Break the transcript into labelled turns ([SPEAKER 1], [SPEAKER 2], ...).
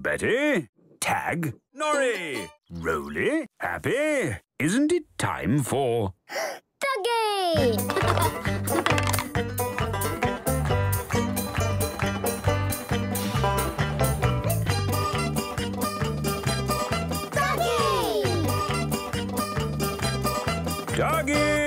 [SPEAKER 1] Betty. Tag, Norrie. Roly, Happy. Isn't it time for...
[SPEAKER 2] duggee!
[SPEAKER 1] Duggee!